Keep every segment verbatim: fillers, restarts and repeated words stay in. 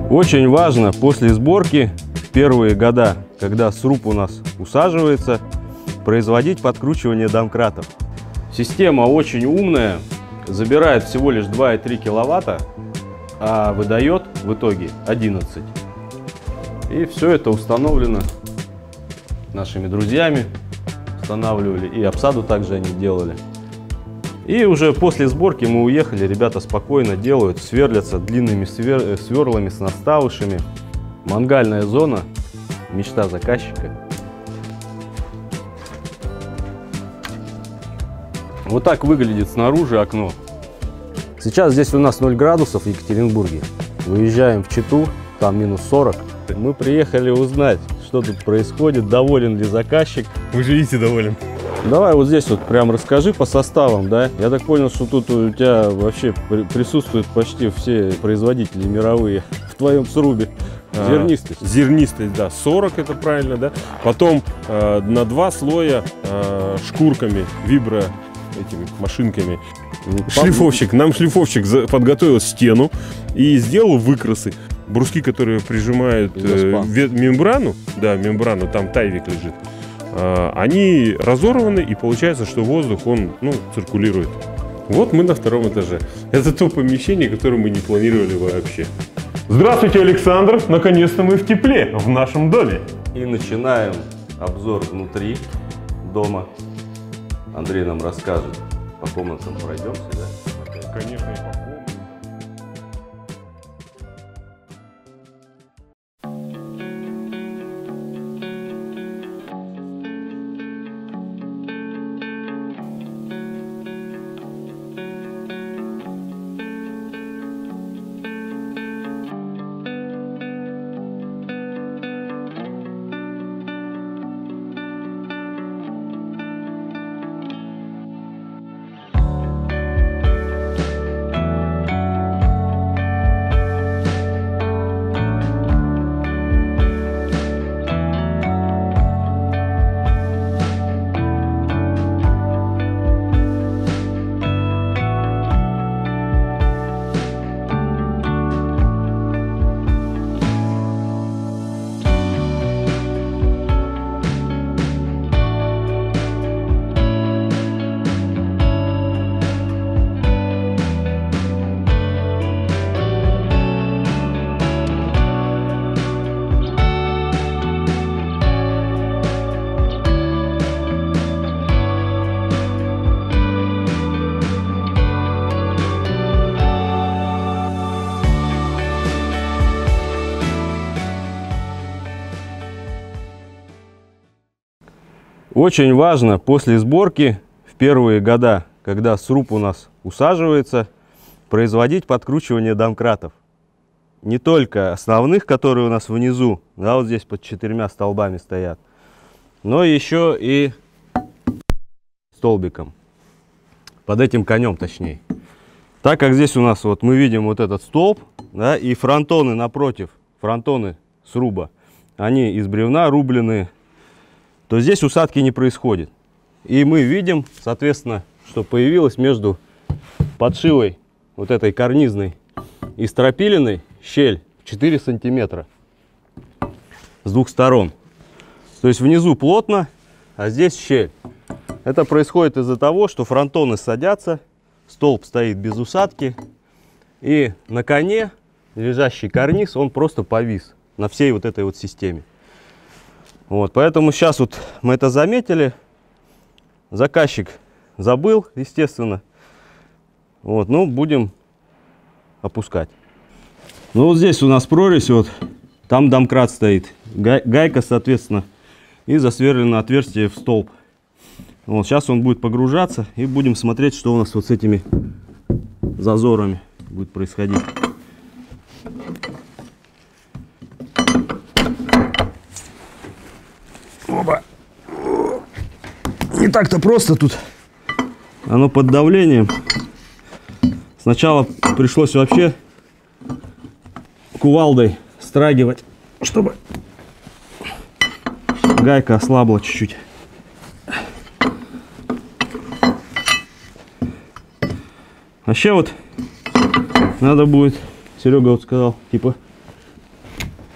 Очень важно после сборки в первые года, когда сруб у нас усаживается, производить подкручивание домкратов. Система очень умная, забирает всего лишь два и три киловатта, а выдает в итоге одиннадцать. И все это установлено нашими друзьями, устанавливали, и обсаду также они делали. И уже после сборки мы уехали, ребята спокойно делают, сверлятся длинными свер... сверлами с наставышами. Мангальная зона, мечта заказчика. Вот так выглядит снаружи окно. Сейчас здесь у нас ноль градусов в Екатеринбурге. Выезжаем в Читу, там минус сорок. Мы приехали узнать, что тут происходит, доволен ли заказчик. Вы же видите, доволен. Давай вот здесь вот прям расскажи по составам, да? Я так понял, что тут у тебя вообще присутствуют почти все производители мировые в твоем срубе. Зернистость. А, зернистость, да, сорок это правильно, да. Потом э, на два слоя э, шкурками, вибро этими машинками. Шлифовщик, нам шлифовщик подготовил стену и сделал выкрасы. Бруски, которые прижимают э, мембрану, да, мембрану, там тайвик лежит. Они разорваны, и получается, что воздух, он, ну, циркулирует. Вот мы на втором этаже. Это то помещение, которое мы не планировали вообще. Здравствуйте, Александр! Наконец-то мы в тепле, в нашем доме. И начинаем обзор внутри дома. Андрей нам расскажет. По комнатам пройдемся, да? Конечно, и по комнатам. Очень важно после сборки в первые года, когда сруб у нас усаживается, производить подкручивание домкратов. Не только основных, которые у нас внизу, да, вот здесь под четырьмя столбами стоят, но еще и столбиком, под этим конем точнее. Так как здесь у нас вот мы видим вот этот столб, да, и фронтоны напротив, фронтоны сруба, они из бревна рубленые, то здесь усадки не происходит. И мы видим, соответственно, что появилось между подшивой вот этой карнизной и стропилиной щель четыре сантиметра с двух сторон. То есть внизу плотно, а здесь щель. Это происходит из-за того, что фронтоны садятся, столб стоит без усадки, и на коне лежащий карниз, он просто повис на всей вот этой вот системе. Вот, поэтому сейчас вот мы это заметили, заказчик забыл, естественно, вот, ну, будем опускать. Ну, вот здесь у нас прорезь, вот, там домкрат стоит, гай, гайка, соответственно, и засверлено отверстие в столб. Вот, сейчас он будет погружаться, и будем смотреть, что у нас вот с этими зазорами будет происходить. Оба. Не так-то просто тут. Оно под давлением. Сначала пришлось вообще кувалдой страгивать, чтобы гайка ослабла чуть-чуть. Вообще вот надо будет, Серега вот сказал, типа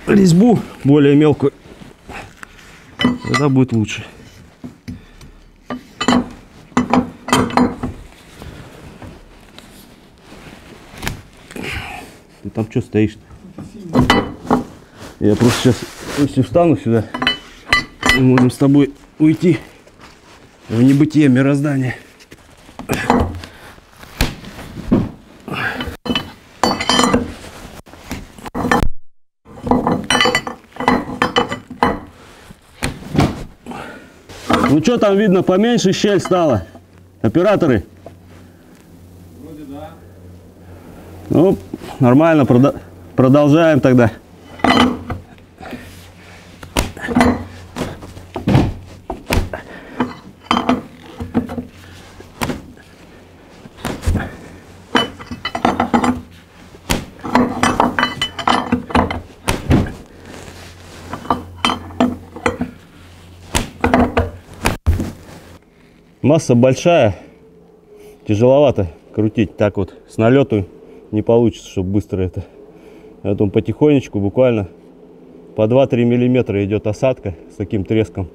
резьбу более мелкую, тогда будет лучше. Ты там что стоишь? Я просто сейчас, если встану сюда, мы можем с тобой уйти в небытие мироздания. Ну что там видно, поменьше щель стала? Операторы? Вроде да. Ну, нормально, прода- продолжаем тогда. Масса большая, тяжеловато крутить, так вот с налету не получится, чтобы быстро это. Поэтому потихонечку, буквально по два-три миллиметра идет осадка с таким треском.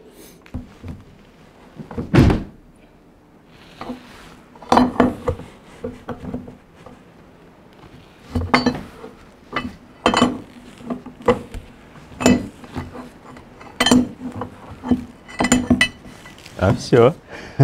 А все.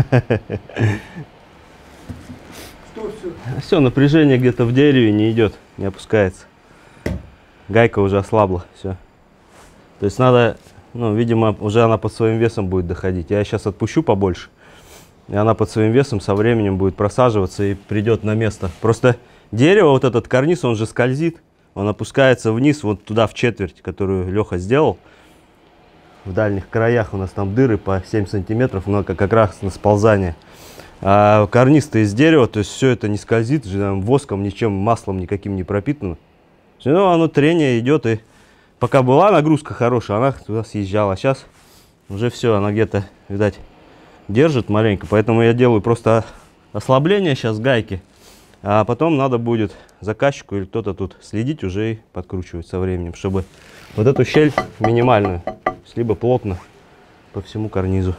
Что все? Все, напряжение где-то в дереве не идет, не опускается. Гайка уже ослабла, все. То есть надо, ну, видимо, уже она под своим весом будет доходить. Я сейчас отпущу побольше, и она под своим весом со временем будет просаживаться и придет на место. Просто дерево, вот этот карниз, он же скользит, он опускается вниз, вот туда в четверть, которую Леха сделал. В дальних краях у нас там дыры по семь сантиметров, но как раз на сползание. А карниз-то из дерева, то есть все это не скользит, воском, ничем, маслом никаким не пропитано. Ну, оно трение идет, и пока была нагрузка хорошая, она туда съезжала. А сейчас уже все, она где-то, видать, держит маленько. Поэтому я делаю просто ослабление сейчас гайки. А потом надо будет заказчику или кто-то тут следить уже и подкручивать со временем, чтобы вот эту щель минимальную, либо плотно по всему карнизу.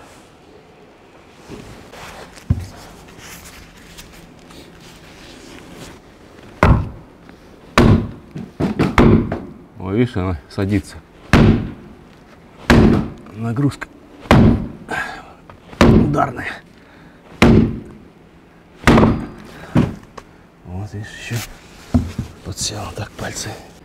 Ой, видишь, она садится. Нагрузка ударная. Вот, видишь, еще подсела так пальцы.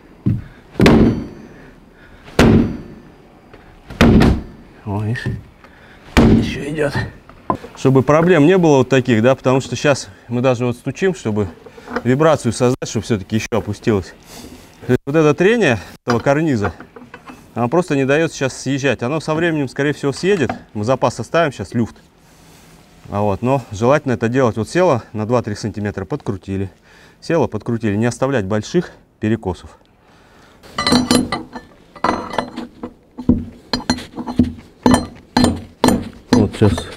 О, видишь, еще идет. Чтобы проблем не было вот таких, да, потому что сейчас мы даже вот стучим, чтобы вибрацию создать, чтобы все-таки еще опустилось. Вот это трение этого карниза, оно просто не дает сейчас съезжать. Оно со временем, скорее всего, съедет. Мы запас оставим сейчас, люфт. А вот, но желательно это делать. Вот села на два-три сантиметра, подкрутили. Села, подкрутили. Не оставлять больших перекосов. Вот сейчас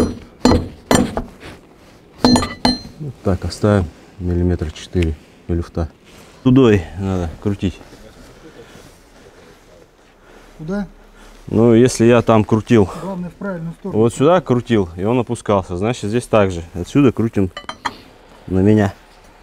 вот так оставим миллиметра четыре люфта. Тудой надо крутить. Куда? Ну, если я там крутил, Главное в правильную сторону. вот сюда крутил, и он опускался, значит, здесь также. Отсюда крутим на меня.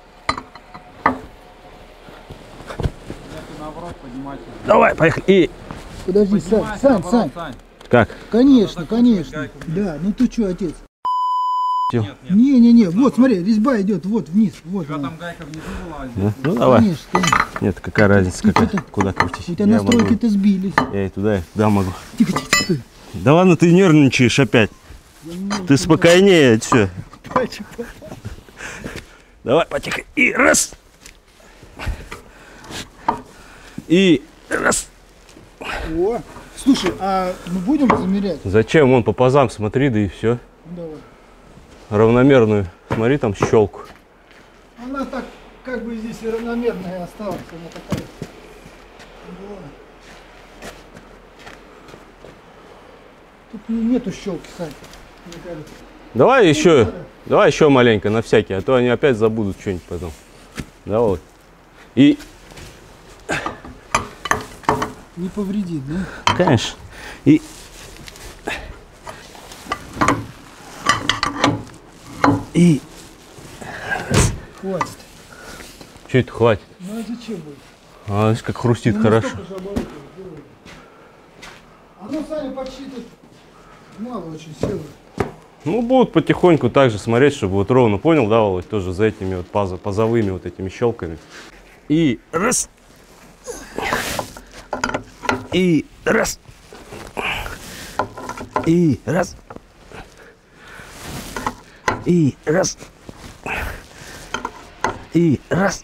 Наоборот, поднимать. Давай, поехали. И Подожди, Сань, Сань, Сань. как? Конечно, конечно. Да, ну ты что, отец? Нет, Не-не-не, вот смотри, резьба идет вот вниз. Вот У тебя она. там гайка внизу была, а здесь. Да? Ну давай. Конечно, конечно. Нет, какая разница, Ты какая? что-то- Куда крутить? У тебя Я настройки-то могу. сбились. Я и туда, и туда могу. Тихо, тихо, тихо, стой. Да ладно, ты нервничаешь опять. Ты спокойнее, все. Давай, потихо. И раз. И раз. О, слушай, а мы будем замерять? Зачем? Вон по пазам смотри, да и все. Ну, давай. Равномерную. Смотри, там щелку. Она так, как бы здесь и равномерная осталась. Она такая. Вот. Тут нету щелки, Сань, мне кажется. Давай еще, давай еще маленько, на всякий, а то они опять забудут что-нибудь потом. Да вот. И Не повредит, да? Конечно. И и Хватит. что это хватит? Ну а зачем будет? А, видишь, как хрустит Ну, хорошо. столько же оборотов сделали. Оно сами подсчитывает мало очень силы. Ну, будут потихоньку также смотреть, чтобы вот ровно, понял, да, Володь, тоже за этими вот пазо, пазовыми вот этими щелками. И раз. И раз. И раз. И раз. И раз.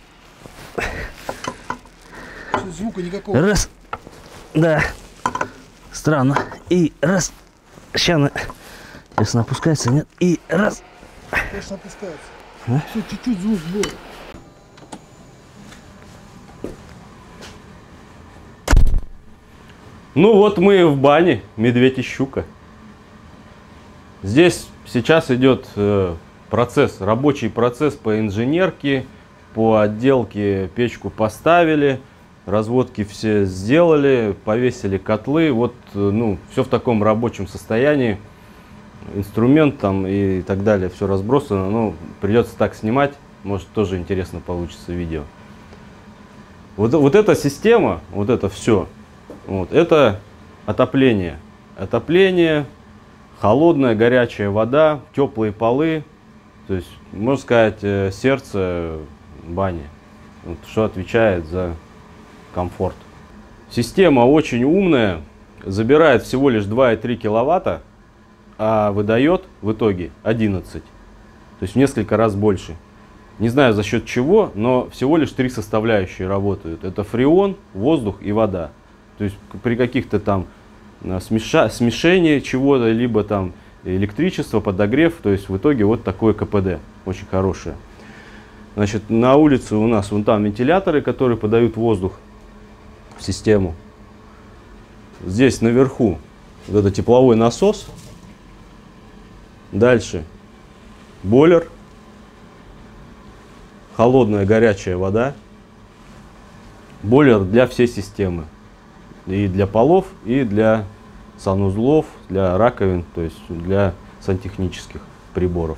Что, звука никакого. Раз. Да. Странно. И раз. Сейчас она, если она опускается, нет. И раз. Конечно, опускается. А? Все, чуть-чуть звук был. Ну вот мы в бане, медведь и щука. Здесь сейчас идет э, процесс, рабочий процесс по инженерке, по отделке. Печку поставили, разводки все сделали, повесили котлы. Вот, э, ну, все в таком рабочем состоянии. Инструмент там и так далее, все разбросано. Ну, придется так снимать, может тоже интересно получится видео. Вот, вот эта система, вот это все. Вот, это отопление. Отопление, холодная, горячая вода, теплые полы. То есть, можно сказать, сердце бани. Вот, что отвечает за комфорт. Система очень умная, забирает всего лишь два и три киловатта, а выдает в итоге одиннадцать. То есть в несколько раз больше. Не знаю за счет чего, но всего лишь три составляющие работают. Это фреон, воздух и вода. То есть при каких-то там смеша, смешении чего-то, либо там электричество, подогрев, то есть в итоге вот такое КПД, очень хорошее. Значит, на улице у нас вон там вентиляторы, которые подают воздух в систему. Здесь наверху вот это тепловой насос. Дальше бойлер, холодная горячая вода. Бойлер для всей системы. И для полов, и для санузлов, для раковин, то есть для сантехнических приборов.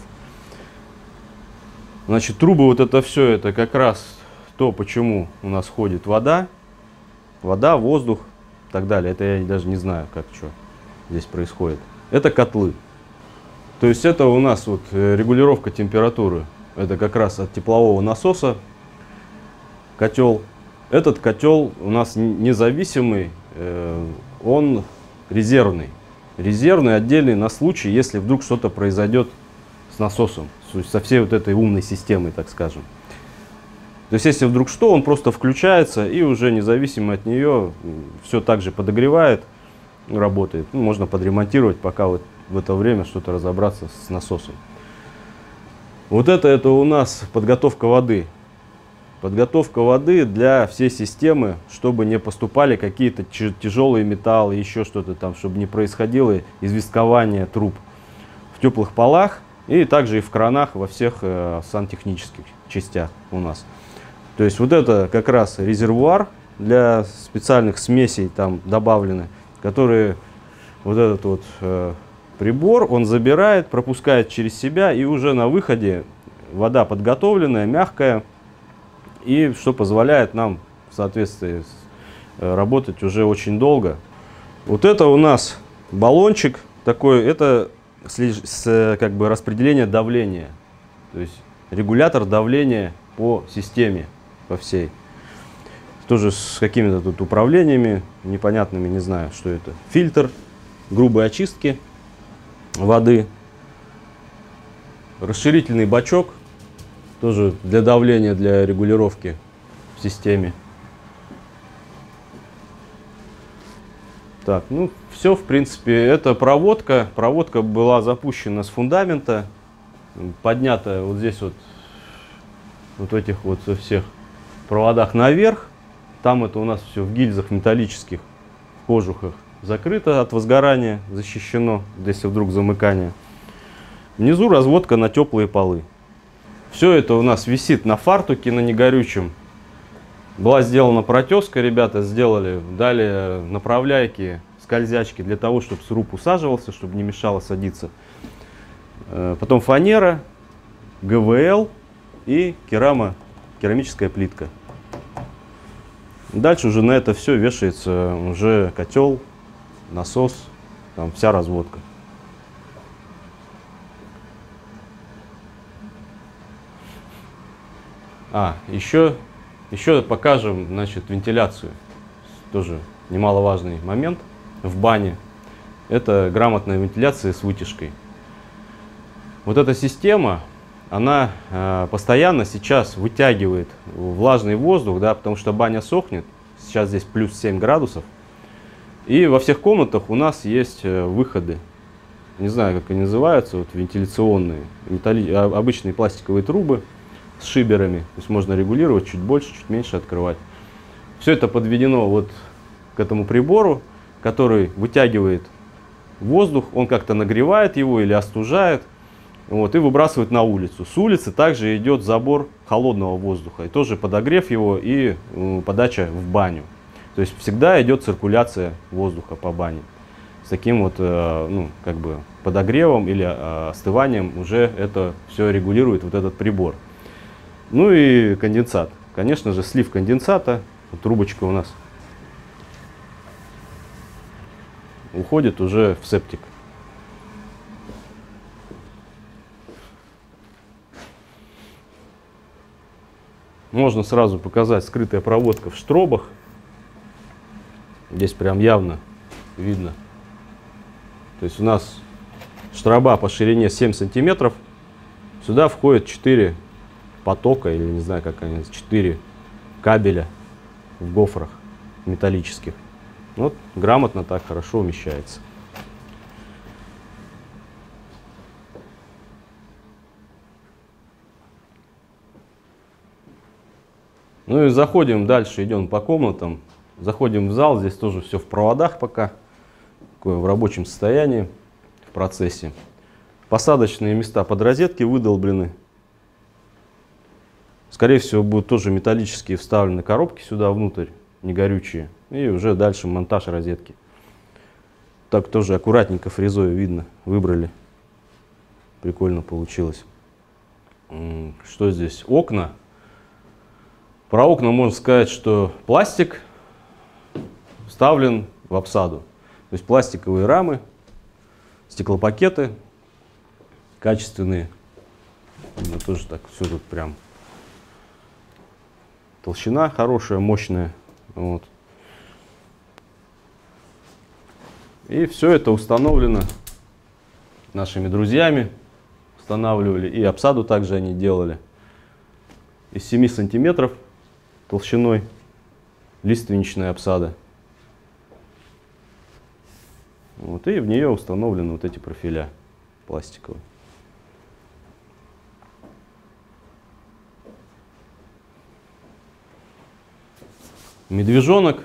Значит, трубы, вот это все, это как раз то, почему у нас ходит вода. Вода, воздух и так далее. Это я даже не знаю, как что здесь происходит. Это котлы. То есть это у нас вот регулировка температуры. Это как раз от теплового насоса котел. Этот котел у нас независимый, он резервный. Резервный, отдельный на случай, если вдруг что-то произойдет с насосом, со всей вот этой умной системой, так скажем. То есть если вдруг что, он просто включается и уже независимо от нее все так же подогревает, работает. Ну, можно подремонтировать, пока вот в это время что-то разобраться с насосом. Вот это, это у нас подготовка воды. Подготовка воды для всей системы, чтобы не поступали какие-то тяжелые металлы, еще что-то там, чтобы не происходило известкование труб в теплых полах и также и в кранах во всех э, сантехнических частях у нас. То есть вот это как раз резервуар для специальных смесей там добавлены, которые вот этот вот э, прибор он забирает, пропускает через себя, и уже на выходе вода подготовленная, мягкая. И что позволяет нам в соответствии с, э, работать уже очень долго. Вот это у нас баллончик такой, это с, с, как бы распределение давления. То есть регулятор давления по системе, по всей. Тоже с какими-то тут управлениями непонятными, не знаю, что это. Фильтр грубой очистки воды. Расширительный бачок. Тоже для давления, для регулировки в системе. Так, ну все, в принципе, это проводка. Проводка была запущена с фундамента, поднята вот здесь вот, вот этих вот всех проводах наверх. Там это у нас все в гильзах металлических, кожухах закрыто от возгорания, защищено, если вдруг замыкание. Внизу разводка на теплые полы. Все это у нас висит на фартуке, на негорючем. Была сделана протеска, ребята сделали, дали направляйки, скользячки для того, чтобы сруб усаживался, чтобы не мешало садиться. Потом фанера, ГВЛ и керамо, керамическая плитка. Дальше уже на это все вешается уже котел, насос, там вся разводка. А, еще, еще покажем, значит, вентиляцию. Тоже немаловажный момент в бане. Это грамотная вентиляция с вытяжкой. Вот эта система, она э, постоянно сейчас вытягивает влажный воздух, да, потому что баня сохнет. Сейчас здесь плюс семь градусов. И во всех комнатах у нас есть э, выходы. Не знаю, как они называются, вот вентиляционные, металли... обычные пластиковые трубы с шиберами. То есть можно регулировать чуть больше, чуть меньше открывать. Все это подведено вот к этому прибору, который вытягивает воздух, он как-то нагревает его или остужает, вот, и выбрасывает на улицу. С улицы также идет забор холодного воздуха, и тоже подогрев его и э, подача в баню. То есть всегда идет циркуляция воздуха по бане. С таким вот э, ну, как бы подогревом или э, остыванием уже это все регулирует вот этот прибор. Ну и конденсат. Конечно же, слив конденсата, вот трубочка у нас уходит уже в септик. Можно сразу показать скрытая проводка в штробах. Здесь прям явно видно. То есть у нас штроба по ширине семь сантиметров. Сюда входит четыре потока, или не знаю, как они, четыре кабеля в гофрах металлических. Вот грамотно так хорошо умещается. Ну и заходим дальше, идем по комнатам. Заходим в зал, здесь тоже все в проводах пока, такое в рабочем состоянии, в процессе. Посадочные места под розетки выдолблены. Скорее всего, будут тоже металлические вставлены коробки сюда внутрь, не горючие. И уже дальше монтаж розетки. Так тоже аккуратненько фрезой видно, выбрали. Прикольно получилось. Что здесь? Окна. Про окна можно сказать, что пластик вставлен в обсаду. То есть пластиковые рамы, стеклопакеты качественные. Ну, тоже так все тут прям. Толщина хорошая, мощная. Вот. И все это установлено нашими друзьями. Устанавливали. И обсаду также они делали. Из семи сантиметров толщиной лиственничная обсада. Вот, и в нее установлены вот эти профиля пластиковые. Медвежонок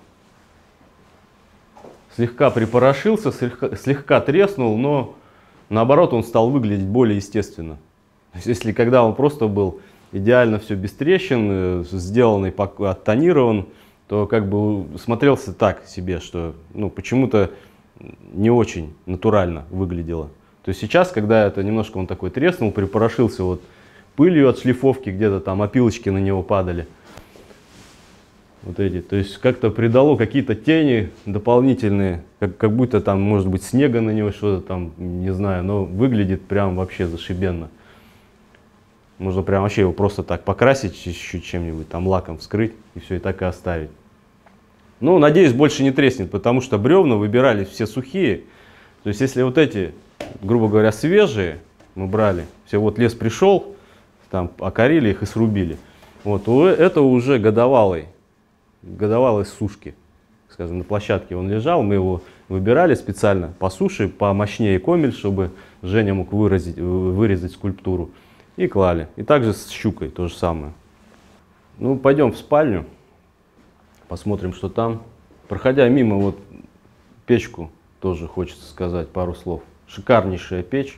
слегка припорошился, слегка, слегка треснул, но наоборот он стал выглядеть более естественно. То есть, если когда он просто был идеально все без трещин, сделанный, оттонирован, то как бы смотрелся так себе, что ну, почему-то не очень натурально выглядело. То есть сейчас, когда это немножко он такой треснул, припорошился вот пылью от шлифовки, где-то там опилочки на него падали. Вот эти, то есть как-то придало какие-то тени дополнительные, как, как будто там может быть снега на него, что-то там, не знаю, но выглядит прям вообще зашибенно. Можно прям вообще его просто так покрасить чуть-чуть чем-нибудь, там лаком вскрыть и все, и так и оставить. Ну, надеюсь, больше не треснет, потому что бревна выбирали все сухие. То есть если вот эти, грубо говоря, свежие мы брали, все вот лес пришел, там окорили их и срубили. Вот, это уже годовалый. годовалой сушки, скажем, на площадке он лежал, мы его выбирали специально по суше, помощнее комель, чтобы Женя мог выразить, вырезать скульптуру, и клали. И также с щукой то же самое. Ну, пойдем в спальню, посмотрим, что там. Проходя мимо вот печку, тоже хочется сказать пару слов. Шикарнейшая печь,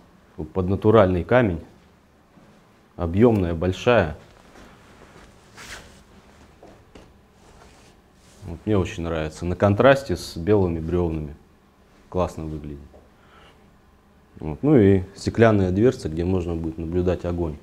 под натуральный камень, объемная, большая. Вот, мне очень нравится. На контрасте с белыми бревнами. Классно выглядит. Вот. Ну и стеклянная дверца, где можно будет наблюдать огонь.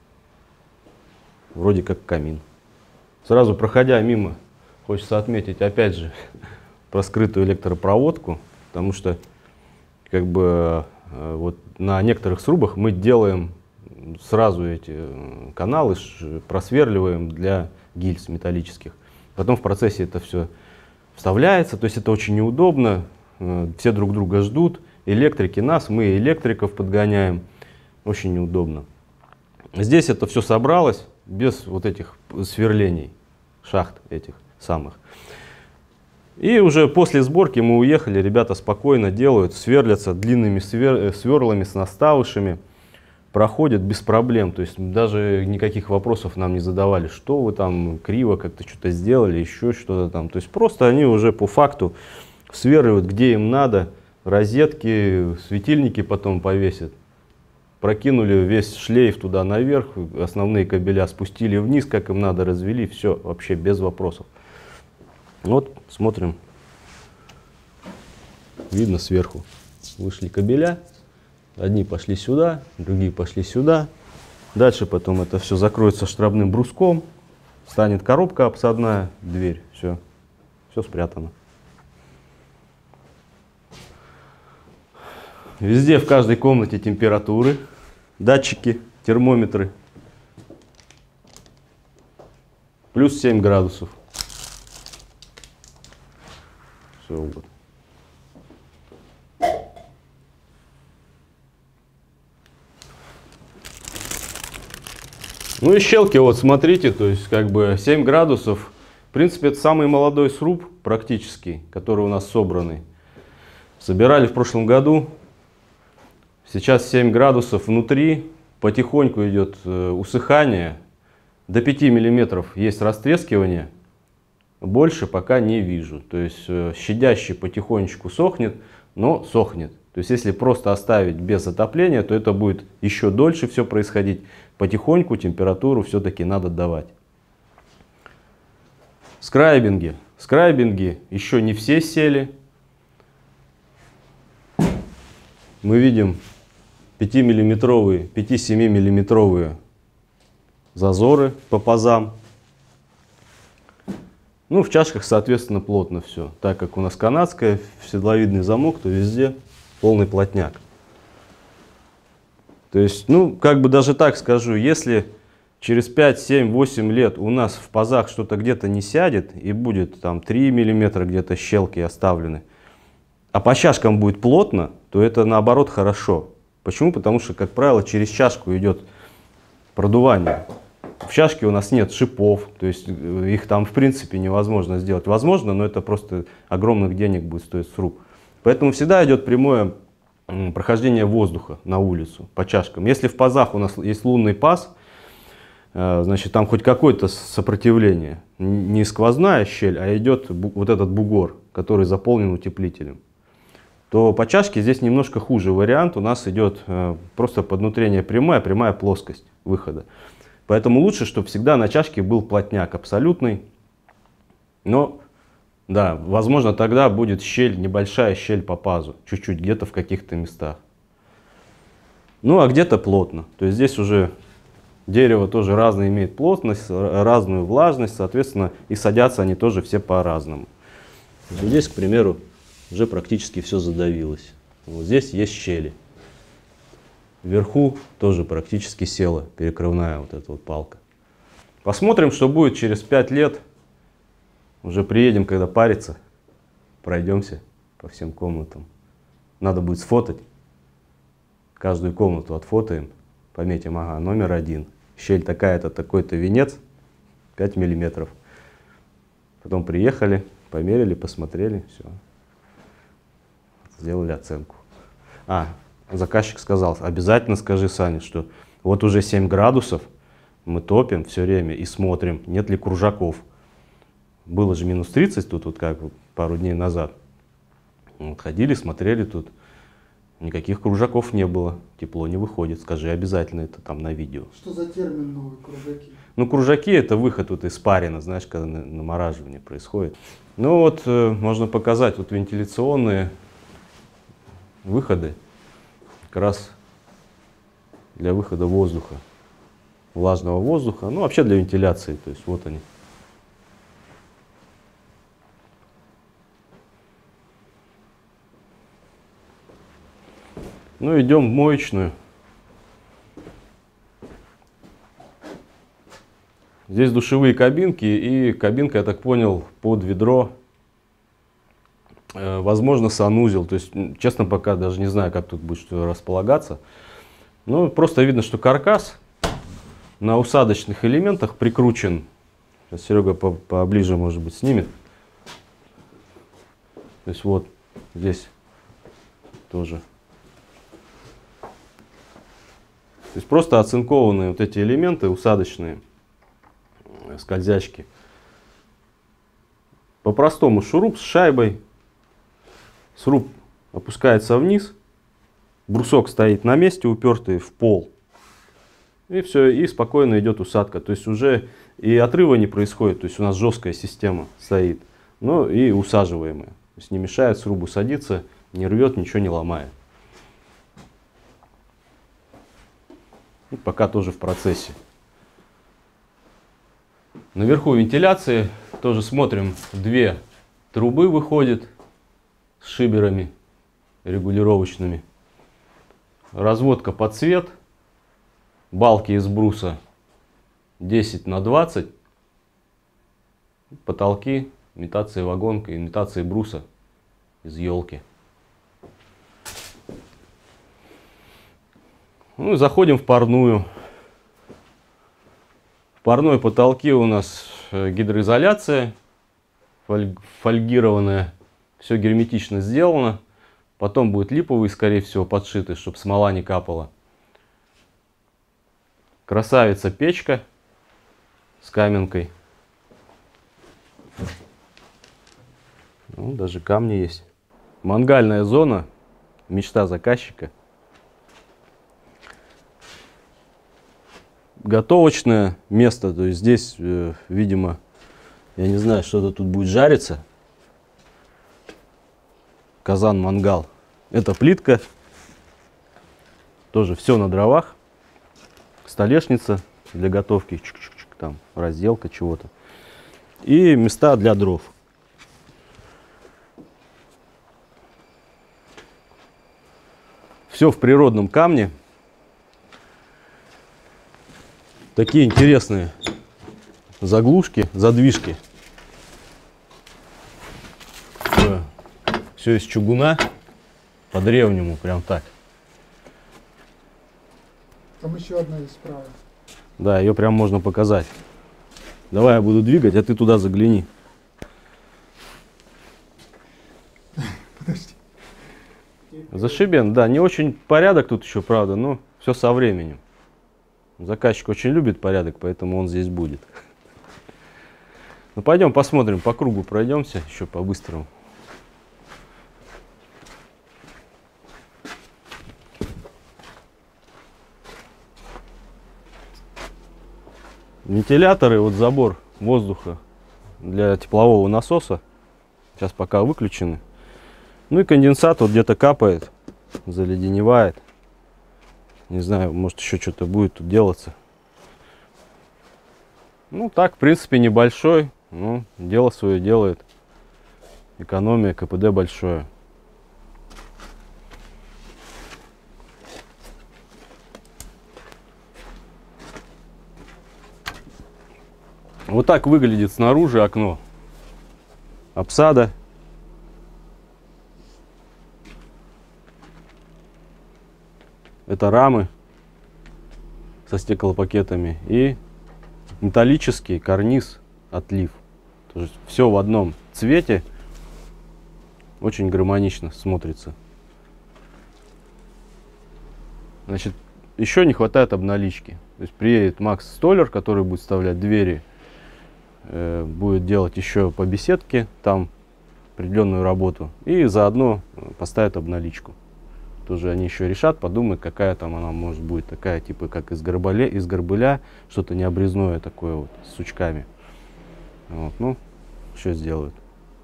Вроде как камин. Сразу проходя мимо, хочется отметить опять же про скрытую электропроводку, потому что как бы вот на некоторых срубах мы делаем сразу эти каналы, просверливаем для гильз металлических. Потом в процессе это все вставляется, то есть это очень неудобно, все друг друга ждут, электрики нас, мы электриков подгоняем, очень неудобно. Здесь это все собралось без вот этих сверлений, шахт этих самых. И уже после сборки мы уехали, ребята спокойно делают, сверлятся длинными свер сверлами с наставышами, проходят без проблем, то есть даже никаких вопросов нам не задавали, что вы там криво как-то что-то сделали, еще что-то там. То есть просто они уже по факту сверливают, где им надо, розетки, светильники потом повесят. Прокинули весь шлейф туда наверх, основные кабеля спустили вниз, как им надо, развели, все вообще без вопросов. Вот, смотрим, видно сверху, вышли кабеля, одни пошли сюда, другие пошли сюда. Дальше потом это все закроется штробным бруском, станет коробка обсадная, дверь, все, все спрятано. Везде, в каждой комнате температуры, датчики, термометры, плюс семь градусов. Все вот. Ну и щелки, вот смотрите, то есть как бы семь градусов. В принципе, это самый молодой сруб практически, который у нас собранный. Собирали в прошлом году. Сейчас семь градусов внутри, потихоньку идет э, усыхание. До пяти миллиметров есть растрескивание. Больше пока не вижу. То есть э, щадящий потихонечку сохнет, но сохнет. То есть если просто оставить без отопления, то это будет еще дольше все происходить. Потихоньку температуру все-таки надо давать. Скрайбинги. Скрайбинги еще не все сели. Мы видим пятимиллиметровые, пяти-семи миллиметровые зазоры по пазам. Ну, в чашках, соответственно, плотно все. Так как у нас канадская, седловидный замок, то везде полный плотняк. То есть, ну, как бы даже так скажу, если через пять, семь, восемь лет у нас в пазах что-то где-то не сядет, и будет там три миллиметра где-то щелки оставлены, а по чашкам будет плотно, то это наоборот хорошо. Почему? Потому что, как правило, через чашку идет продувание. В чашке у нас нет шипов, то есть их там в принципе невозможно сделать. Возможно, но это просто огромных денег будет стоить сруб. Поэтому всегда идет прямое прохождение воздуха на улицу по чашкам. Если в пазах у нас есть лунный паз, значит там хоть какое-то сопротивление. Не сквозная щель, а идет вот этот бугор, который заполнен утеплителем. То по чашке здесь немножко хуже вариант. У нас идет просто поднутрение прямая, прямая плоскость выхода. Поэтому лучше, чтобы всегда на чашке был плотняк абсолютный. Но, да, возможно, тогда будет щель, небольшая щель по пазу. Чуть-чуть, где-то в каких-то местах. Ну, а где-то плотно. То есть здесь уже дерево тоже разное имеет плотность, разную влажность. Соответственно, и садятся они тоже все по-разному. Здесь, к примеру, уже практически все задавилось. Вот здесь есть щели. Вверху тоже практически села перекрывная вот эта вот палка. Посмотрим, что будет через пять лет. Уже приедем, когда париться. Пройдемся по всем комнатам. Надо будет сфотать. Каждую комнату отфотаем. Пометим, ага, номер один. Щель такая-то, такой-то венец. пять миллиметров. Потом приехали, померили, посмотрели. Все. Сделали оценку. А, заказчик сказал, обязательно скажи, Саня, что вот уже семь градусов, мы топим все время и смотрим, нет ли кружаков. Было же минус тридцать тут, вот как пару дней назад. Вот, ходили, смотрели тут. Никаких кружаков не было. Тепло не выходит. Скажи обязательно это там на видео. Что за термин новый, кружаки? Ну, кружаки — это выход вот из парина, знаешь, когда намораживание происходит. Ну вот, э, можно показать вот вентиляционные выходы. Как раз для выхода воздуха, влажного воздуха. Ну, вообще для вентиляции. То есть вот они. Ну, идем в моечную. Здесь душевые кабинки и кабинка, я так понял, под ведро. Э, возможно, санузел. То есть, честно, пока даже не знаю, как тут будет что располагаться. Ну, просто видно, что каркас на усадочных элементах прикручен. Сейчас Серега по поближе, может быть, снимет. То есть вот здесь тоже. То есть просто оцинкованные вот эти элементы усадочные, скользячки. По-простому шуруп с шайбой. Сруб опускается вниз. Брусок стоит на месте, упертый в пол. И все, и спокойно идет усадка. То есть уже и отрыва не происходит. То есть у нас жесткая система стоит. Но и усаживаемая. То есть не мешает срубу садиться, не рвет, ничего не ломает. И пока тоже в процессе. Наверху вентиляции тоже смотрим. Две трубы выходят с шиберами регулировочными. Разводка под цвет. Балки из бруса десять на двадцать. Потолки имитации вагонка, имитации бруса из елки. Ну и заходим в парную. В парной потолке у нас гидроизоляция фольг, фольгированная. Все герметично сделано. Потом будет липовый, скорее всего, подшитый, чтобы смола не капала. Красавица печка с каменкой. Ну, даже камни есть. Мангальная зона. Мечта заказчика. Готовочное место. То есть здесь, э, видимо, я не знаю, что-то тут будет жариться. Казан-мангал. Это плитка. Тоже все на дровах. Столешница для готовки. Чик-чик-чик, там разделка чего-то. И места для дров. Все в природном камне. Такие интересные заглушки, задвижки. Все из чугуна, по-древнему, прям так. Там еще одна есть справа. Да, ее прям можно показать. Давай я буду двигать, а ты туда загляни. Подожди. Зашибен, да, не очень порядок тут еще, правда, но все со временем. Заказчик очень любит порядок, поэтому он здесь будет. Ну пойдем посмотрим, по кругу пройдемся, еще по-быстрому. Вентиляторы, вот забор воздуха для теплового насоса. Сейчас пока выключены. Ну и конденсат вот где-то капает, заледеневает. Не знаю, может еще что-то будет тут делаться. Ну так, в принципе, небольшой. Ну, дело свое делает. Экономия, КПД большое. Вот так выглядит снаружи окно. Обсада. Это рамы со стеклопакетами и металлический карниз, отлив. То есть все в одном цвете. Очень гармонично смотрится. Значит, еще не хватает обналички. То есть приедет Макс Столер, который будет вставлять двери, э, будет делать еще по беседке там определенную работу и заодно поставит обналичку. уже они еще решат, подумают, какая там она может быть, такая типа как из горбыля, из горбыля, что-то необрезное такое вот с сучками. Вот, ну, что сделают.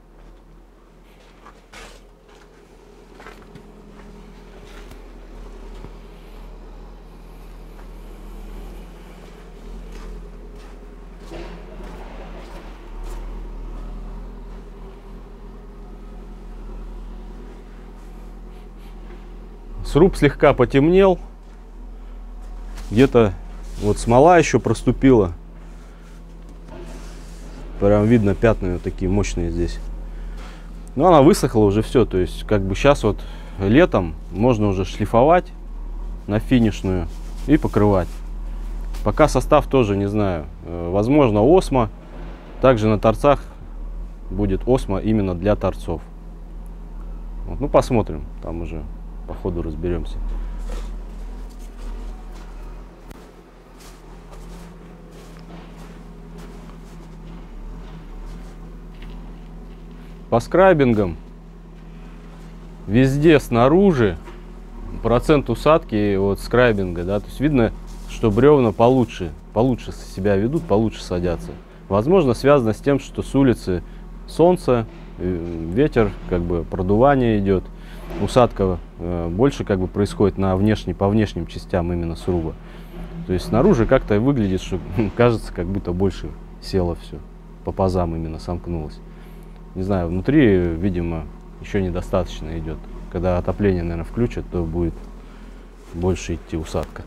Сруб слегка потемнел, где-то вот смола еще проступила, прям видно пятна вот такие мощные здесь. Но она высохла уже все, то есть как бы сейчас вот летом можно уже шлифовать на финишную и покрывать. Пока состав тоже не знаю, возможно осмо, также на торцах будет осмо именно для торцов. Вот, ну посмотрим, там уже по ходу разберемся. По скрайбингам везде снаружи процент усадки вот скрайбинга, да, то есть видно, что бревна получше, получше себя ведут, получше садятся. Возможно, связано с тем, что с улицы солнце, ветер, как бы продувание идет. Усадка э, больше как бы происходит на внешней, по внешним частям именно сруба. То есть снаружи как-то выглядит, что кажется, как будто больше село все, по пазам именно сомкнулось. Не знаю, внутри, видимо, еще недостаточно идет. Когда отопление, наверное, включат, то будет больше идти усадка.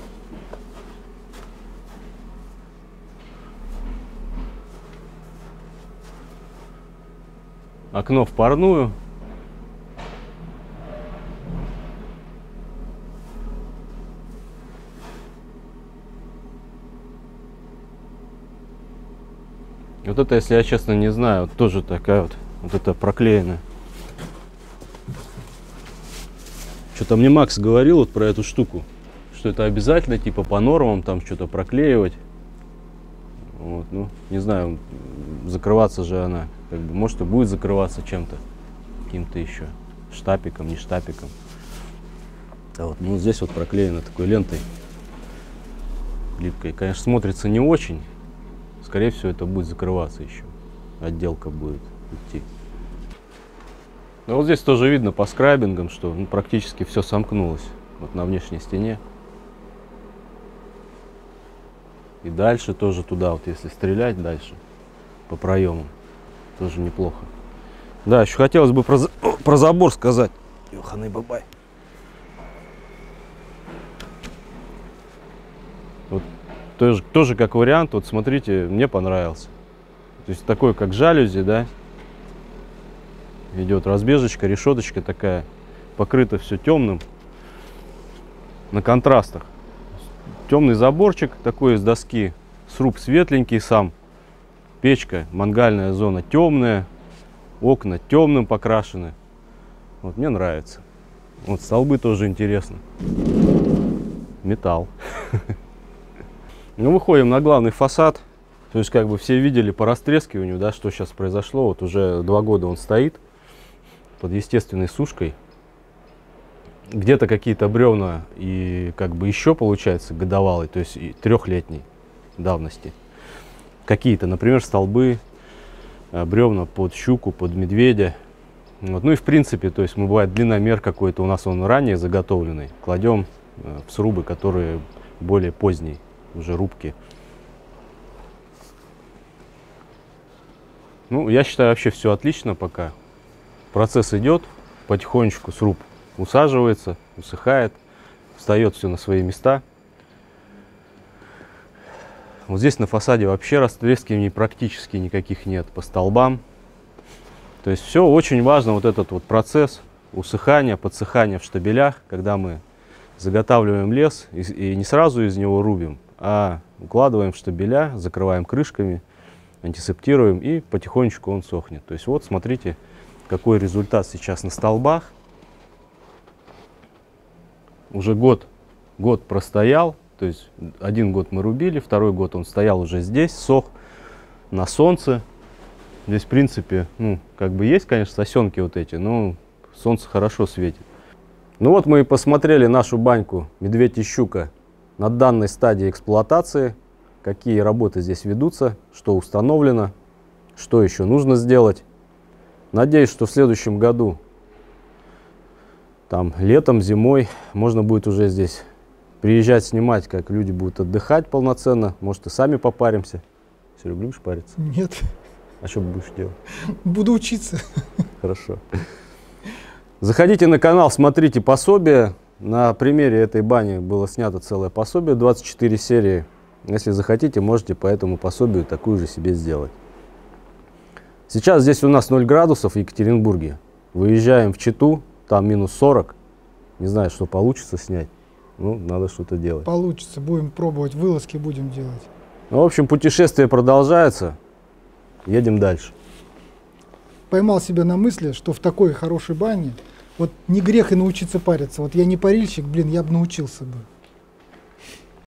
Окно в парную. Вот это, если я честно не знаю, вот тоже такая вот, вот это проклеенная. Что-то мне Макс говорил вот про эту штуку, что это обязательно типа по нормам там что-то проклеивать. Вот, ну, не знаю, закрываться же она, как бы, может и будет закрываться чем-то, каким-то еще штапиком, не штапиком. А вот, ну, здесь вот проклеено такой лентой липкой. Конечно, смотрится не очень. Скорее всего, это будет закрываться еще. Отделка будет идти. Но вот здесь тоже видно по скрайбингам, что ну, практически все сомкнулось. Вот на внешней стене. И дальше тоже туда, вот если стрелять дальше, по проемам, тоже неплохо. Да, еще хотелось бы про, про забор сказать. Ёханый бабай. Вот тоже, тоже как вариант, вот смотрите, мне понравился. То есть такой, как жалюзи, да, идет разбежечка, решеточка такая, покрыто все темным, на контрастах. Темный заборчик такой из доски, сруб светленький сам, печка, мангальная зона темная, окна темным покрашены. Вот мне нравится. Вот столбы тоже интересно. Металл. Ну, выходим на главный фасад. То есть, как бы все видели по растрескиванию, да, что сейчас произошло. Вот уже два года он стоит под естественной сушкой. Где-то какие-то бревна и как бы еще получается годовалый, то есть трехлетней давности. Какие-то, например, столбы, бревна под щуку, под медведя. Вот. Ну и в принципе, то есть мы бывает длинномер какой-то, у нас он ранее заготовленный, кладем в срубы, которые более поздние, уже рубки. Ну, я считаю, вообще все отлично пока. Процесс идет, потихонечку сруб усаживается, усыхает, встает все на свои места. Вот здесь на фасаде вообще растрескиваний практически никаких нет по столбам. То есть все очень важно, вот этот вот процесс усыхания, подсыхания в штабелях, когда мы заготавливаем лес и, и не сразу из него рубим, а укладываем в штабеля, закрываем крышками, антисептируем и потихонечку он сохнет. То есть вот смотрите, какой результат сейчас на столбах. Уже год, год простоял, то есть один год мы рубили, второй год он стоял уже здесь, сох на солнце. Здесь, в принципе, ну, как бы есть, конечно, сосенки вот эти, но солнце хорошо светит. Ну вот мы и посмотрели нашу баньку «Медведь и щука» на данной стадии эксплуатации, какие работы здесь ведутся, что установлено, что еще нужно сделать. Надеюсь, что в следующем году, там летом, зимой, можно будет уже здесь приезжать, снимать, как люди будут отдыхать полноценно. Может, и сами попаримся. Серега, любишь париться? Нет. А что будешь делать? Буду учиться. Хорошо. Заходите на канал, смотрите пособие. На примере этой бани было снято целое пособие, двадцать четыре серии. Если захотите, можете по этому пособию такую же себе сделать. Сейчас здесь у нас ноль градусов в Екатеринбурге. Выезжаем в Читу, там минус сорок. Не знаю, что получится снять. Ну, надо что-то делать. Получится, будем пробовать, вылазки будем делать. Ну, в общем, путешествие продолжается. Едем дальше. Поймал себя на мысли, что в такой хорошей бане, вот не грех и научиться париться. Вот я не парильщик, блин, я бы научился бы.